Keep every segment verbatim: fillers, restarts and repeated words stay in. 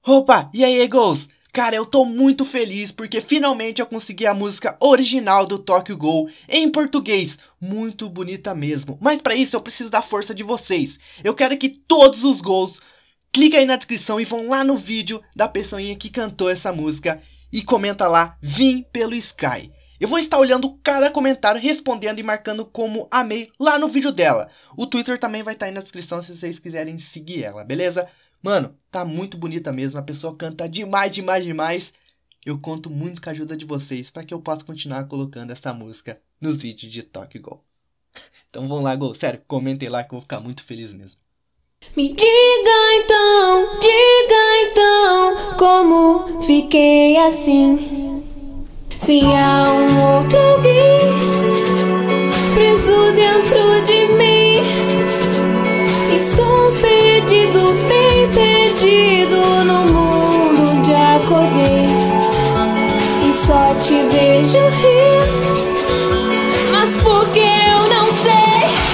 Opa, e aí, Eagles? Cara, eu tô muito feliz porque finalmente eu consegui a música original do Tokyo Ghoul em português. Muito bonita mesmo. Mas pra isso eu preciso da força de vocês. Eu quero que todos os Ghouls cliquem aí na descrição e vão lá no vídeo da pessoinha que cantou essa música e comenta lá, vim pelo Sky. Eu vou estar olhando cada comentário, respondendo e marcando como amei lá no vídeo dela. O Twitter também vai estar aí na descrição se vocês quiserem seguir ela, beleza? Mano, tá muito bonita mesmo, a pessoa canta demais, demais, demais. Eu conto muito com a ajuda de vocês para que eu possa continuar colocando essa música nos vídeos de Tokyo Ghoul. Então vamos lá, Ghoul, sério, comentem lá que eu vou ficar muito feliz mesmo. Me diga então, diga então, como fiquei assim? Se há um outro alguém preso dentro de mim, estou perdido, bem perdido no mundo onde acordei e só te vejo rir, mas porque eu não sei.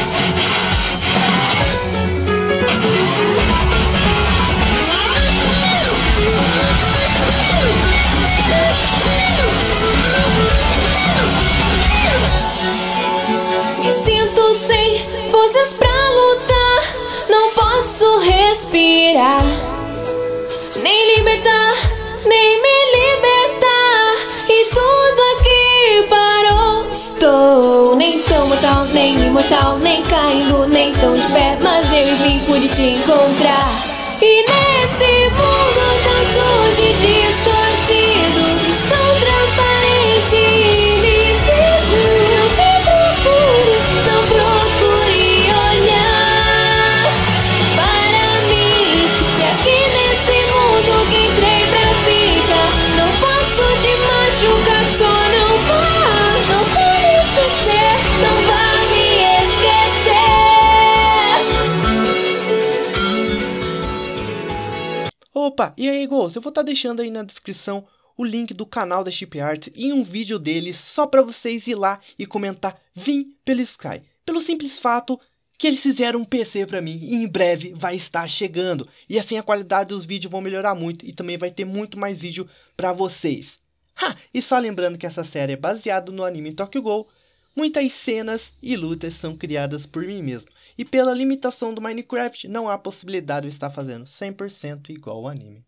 Me sinto sem forças pra lutar, não posso respirar, nem libertar, nem me libertar, e tudo aqui parou. Estou nem tão mortal, nem imortal, nem caindo, nem tão de pé, mas eu enfim pude te encontrar. E nesse mundo tão sujo e distorcido, sou transparente e invisível. Não me procure, não procure olhar para mim. E aqui nesse mundo que entrei pra ficar, não posso te machucar, só não vá, não vá me esquecer, não vá me esquecer. Opa, e aí, Ghouls, eu vou estar deixando aí na descrição o link do canal da Chip Arts e um vídeo deles só para vocês ir lá e comentar vim pelo Sky. Pelo simples fato que eles fizeram um P C para mim e em breve vai estar chegando. E assim a qualidade dos vídeos vão melhorar muito e também vai ter muito mais vídeo para vocês. Ha, e só lembrando que essa série é baseada no anime Tokyo Ghoul, muitas cenas e lutas são criadas por mim mesmo. E pela limitação do Minecraft, não há possibilidade de eu estar fazendo cem por cento igual ao anime.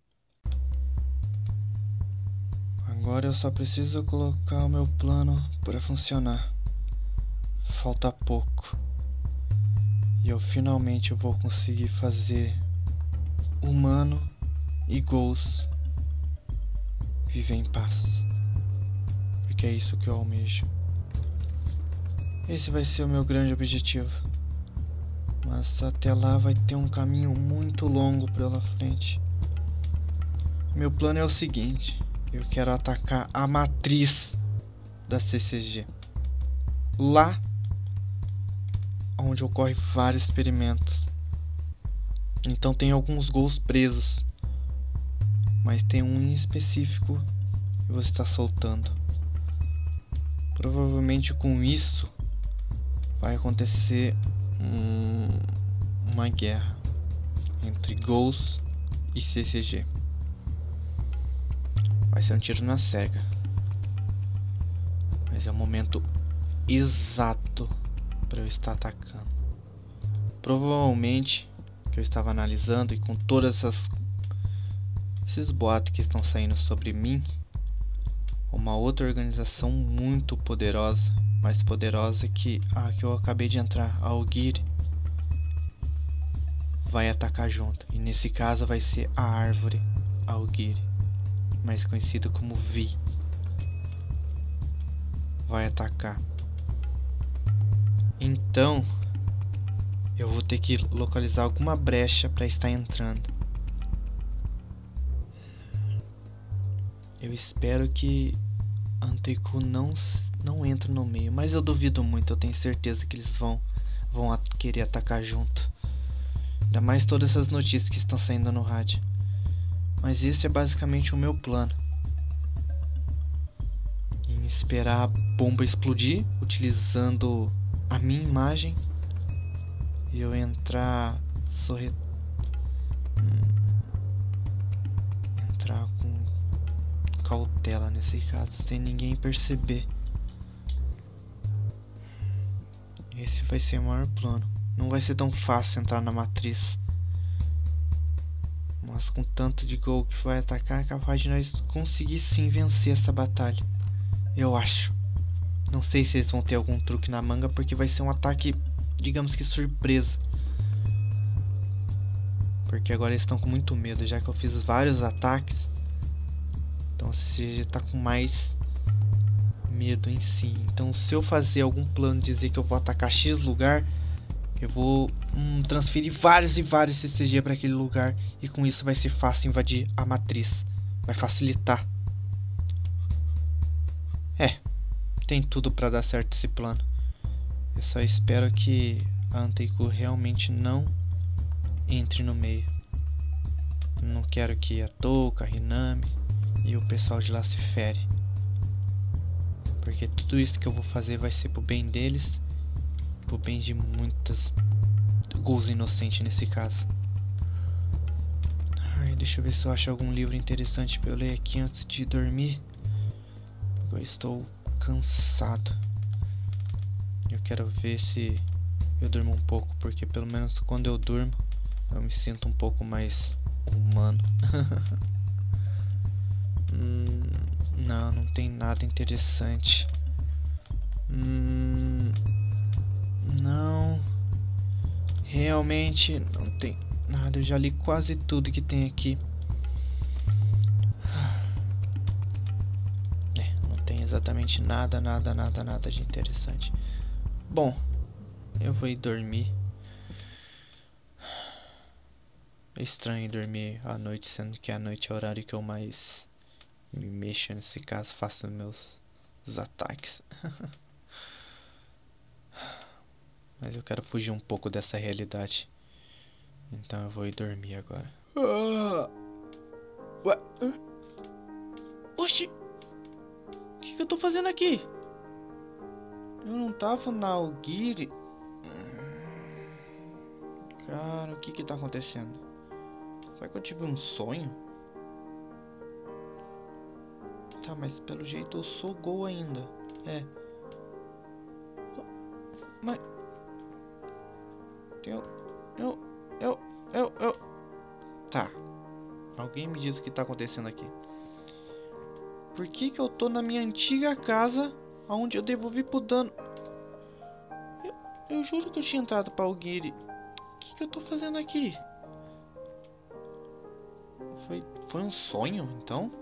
Agora eu só preciso colocar o meu plano para funcionar. Falta pouco. E eu finalmente vou conseguir fazer humano e Ghouls viver em paz. Porque é isso que eu almejo. Esse vai ser o meu grande objetivo. Mas até lá vai ter um caminho muito longo pela frente. Meu plano é o seguinte: eu quero atacar a matriz da C C G, lá onde ocorre vários experimentos. Então tem alguns Ghouls presos, mas tem um em específico que você está soltando. Provavelmente com isso vai acontecer um, uma guerra entre Ghouls e C C G. Vai ser um tiro na cega, mas é o momento exato para eu estar atacando. Provavelmente que eu estava analisando e com todas essas esses boatos que estão saindo sobre mim, uma outra organização muito poderosa, mais poderosa que a que eu acabei de entrar, a Aogiri, vai atacar junto. E nesse caso vai ser a Árvore Aogiri, mais conhecido como Vi, vai atacar. Então eu vou ter que localizar alguma brecha para estar entrando. Eu espero que Anteiku não não entre no meio, mas eu duvido muito. Eu tenho certeza que eles vão vão at querer atacar junto. Ainda mais todas essas notícias que estão saindo no rádio. Mas esse é basicamente o meu plano: em esperar a bomba explodir, utilizando a minha imagem, e eu entrar sorre... entrar com cautela nesse caso, sem ninguém perceber. Esse vai ser o maior plano. Não vai ser tão fácil entrar na matriz. Mas com tanto de gol que vai atacar, é capaz de nós conseguir sim vencer essa batalha. Eu acho. Não sei se eles vão ter algum truque na manga, porque vai ser um ataque, digamos que surpresa. Porque agora eles estão com muito medo, já que eu fiz vários ataques. Então você já tá com mais medo em si. Então se eu fazer algum plano, dizer que eu vou atacar X lugar, eu vou hum, transferir vários e vários C C G para aquele lugar. E com isso vai ser fácil invadir a matriz. Vai facilitar. É, tem tudo para dar certo esse plano. Eu só espero que a Anteiku realmente não entre no meio. Não quero que a Touka, a Hinami e o pessoal de lá se fere. Porque tudo isso que eu vou fazer vai ser pro bem deles, pro bem de muitas gols inocentes nesse caso. Ai, deixa eu ver se eu acho algum livro interessante pra eu ler aqui antes de dormir. Eu estou cansado. Eu quero ver se eu durmo um pouco, porque pelo menos quando eu durmo eu me sinto um pouco mais humano. hum, não, não tem nada interessante. Hum, não, realmente não tem nada. Eu já li quase tudo que tem aqui. É, não tem exatamente nada, nada, nada, nada de interessante. Bom, eu vou ir dormir. É estranho dormir à noite, sendo que a noite é o horário que eu mais me mexo nesse caso, faço meus os ataques. Mas eu quero fugir um pouco dessa realidade. Então eu vou ir dormir agora. Ah, ué? Oxi! O que, que eu tô fazendo aqui? Eu não tava na Aogiri. Cara, o que que tá acontecendo? Será que eu tive um sonho? Tá, mas pelo jeito eu sou Gol ainda. É. Mas... Eu... Eu... Eu... Eu... Eu... Tá. Alguém me diz o que tá acontecendo aqui. Por que que eu tô na minha antiga casa, onde eu devolvi pro dano? Eu, eu juro que eu tinha entrado pra Aogiri. O que que eu tô fazendo aqui? Foi, foi um sonho, então?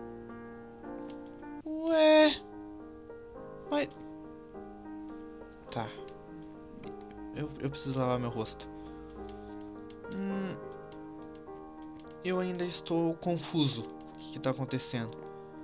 Ué... Mas... Tá. Eu, eu preciso lavar meu rosto. Hum, eu ainda estou confuso. O que que tá acontecendo?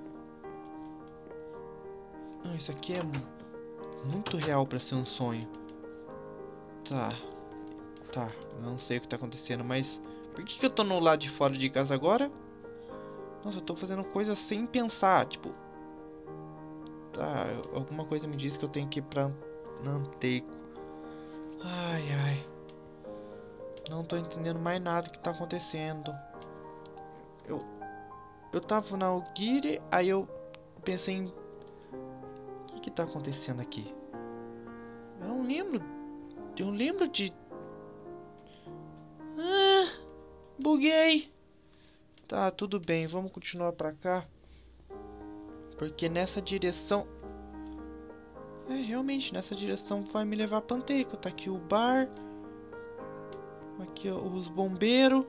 Não, isso aqui é muito real pra ser um sonho. Tá. Tá, não sei o que tá acontecendo, mas... Por que que eu tô no lado de fora de casa agora? Nossa, eu tô fazendo coisas sem pensar, tipo... Tá, eu, alguma coisa me diz que eu tenho que ir pra Anteiku. Ai, ai. Não tô entendendo mais nada que tá acontecendo. Eu... Eu tava na Aogiri, aí eu pensei em... O que que tá acontecendo aqui? Eu não lembro... Eu lembro de... Ah, buguei. Tá, tudo bem, vamos continuar pra cá. Porque nessa direção... É, realmente, nessa direção vai me levar pra Anteiku. Tá aqui o bar. Aqui ó, os bombeiros.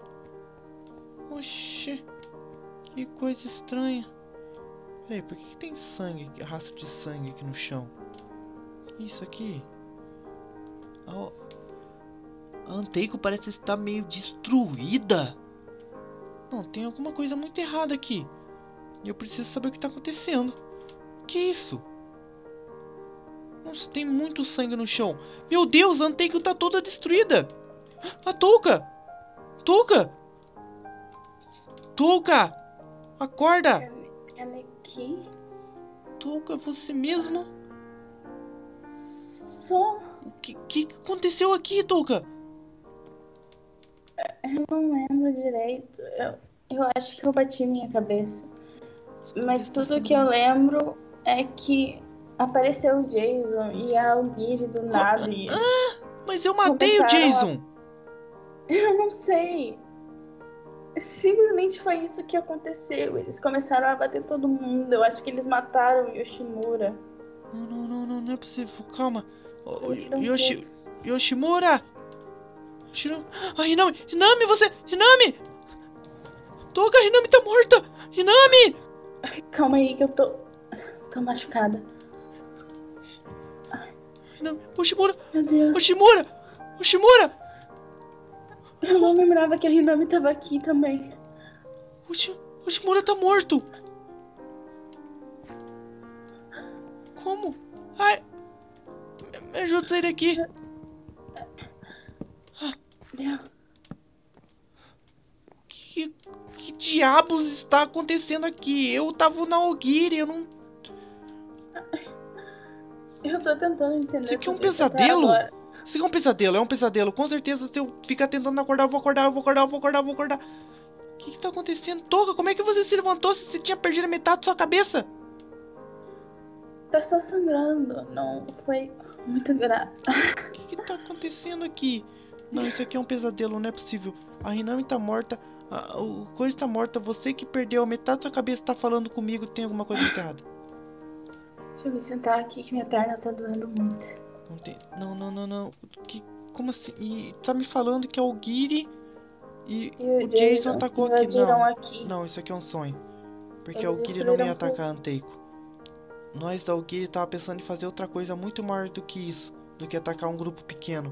Oxê. Que coisa estranha. Peraí, por que, que tem sangue, rastro de sangue aqui no chão? Isso aqui? A, a Anteiku parece estar meio destruída. Não, tem alguma coisa muito errada aqui. E eu preciso saber o que está acontecendo. Que isso? Nossa, tem muito sangue no chão. Meu Deus, a Anteiku tá toda destruída. A Touka! Touka! Touka! Acorda! Kaneki? Touka, você mesmo? Só... O que, que aconteceu aqui, Touka? Eu não lembro direito. Eu, Eu acho que eu bati minha cabeça. Mas tudo que eu lembro é que apareceu o Jason e a Augiri do nada. E eles Ah, mas eu matei o começaram a- Jason. Eu não sei. Simplesmente foi isso que aconteceu. Eles começaram a bater todo mundo. Eu acho que eles mataram o Yoshimura. Não, não, não, não, não é possível. Calma. Ô, Sumiram Yoshi... tudo. Yoshimura! Yoshiro... Ah, Hinami! Hinami, você... Hinami! Toga, Hinami tá morta! Hinami! Calma aí que eu tô. tô machucada. Hinami... Yoshimura! Meu Deus. Yoshimura! Yoshimura! Eu não lembrava que a Hinami tava aqui também. Yoshi... Yoshimura tá morto! Como? Ai... Me, me ajuda a sair daqui! Deu. Que, que diabos está acontecendo aqui? Eu tava na Augiri, eu não... Eu tô tentando entender. Isso aqui é um tudo isso até pesadelo? agora. Isso aqui é um pesadelo, é um pesadelo. Com certeza, se eu ficar tentando acordar, eu vou acordar, eu vou acordar, eu vou acordar, eu vou acordar. O que que tá acontecendo? Toga, como é que você se levantou se você tinha perdido a metade da sua cabeça? Tá só sangrando. Não foi muito grave. O que que tá acontecendo aqui? Não, isso aqui é um pesadelo, não é possível. A Hinami tá morta, a, o coisa tá morta, você que perdeu a metade da sua cabeça tá falando comigo, tem alguma coisa muito errada. Deixa eu me sentar aqui que minha perna tá doendo muito. Não tem... Não, não, não, não. Que... Como assim? E tá me falando que a Augiri e, E o o Jason, Jason atacou aqui. invadiram Não, aqui. não, isso aqui é um sonho. Porque Eles a Augiri não ia destruíram atacar a Anteiko. Nós da Augiri tava pensando em fazer outra coisa muito maior do que isso. Do que atacar um grupo pequeno.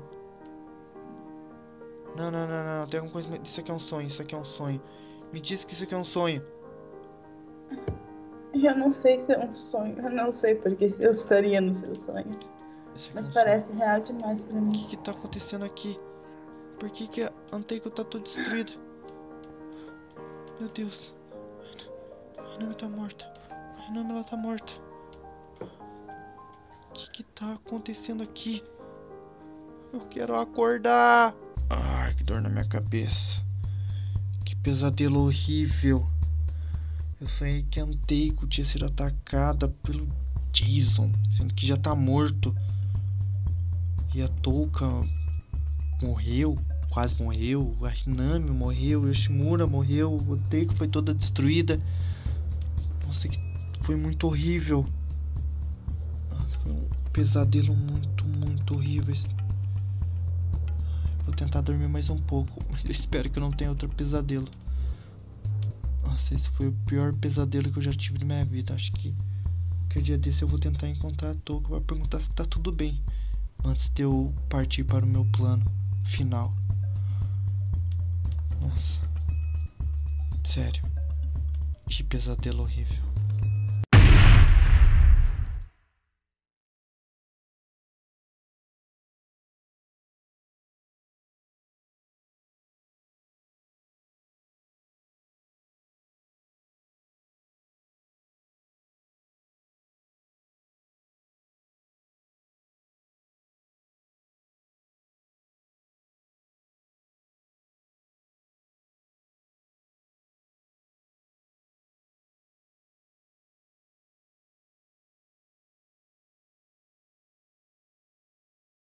Não, não, não, não. Tem alguma coisa... Isso aqui é um sonho, isso aqui é um sonho. Me diz que isso aqui é um sonho. Eu não sei se é um sonho. Eu não sei porque eu estaria no seu sonho. Isso aqui Mas é um real real demais pra sonho. O mim. que que tá acontecendo aqui? Por que que a Anteiko tá toda destruída? Meu Deus. A Hinami tá morta. A Hinami, ela tá morta. O que que tá acontecendo aqui? Eu quero acordar. Ai, que dor na minha cabeça. Que pesadelo horrível. Eu sonhei que a Anteiko tinha sido atacada pelo Jason, sendo que já tá morto. E a Touka morreu, quase morreu. A Hinami morreu, Yoshimura morreu. A Anteiko foi toda destruída. Nossa, que foi muito horrível. Foi um pesadelo muito, muito horrível. Vou tentar dormir mais um pouco, mas eu espero que eu não tenha outro pesadelo. Nossa, esse foi o pior pesadelo que eu já tive na minha vida. Acho que que um dia desse eu vou tentar encontrar a Touka para perguntar se tá tudo bem, antes de eu partir para o meu plano final. Nossa, sério, que pesadelo horrível.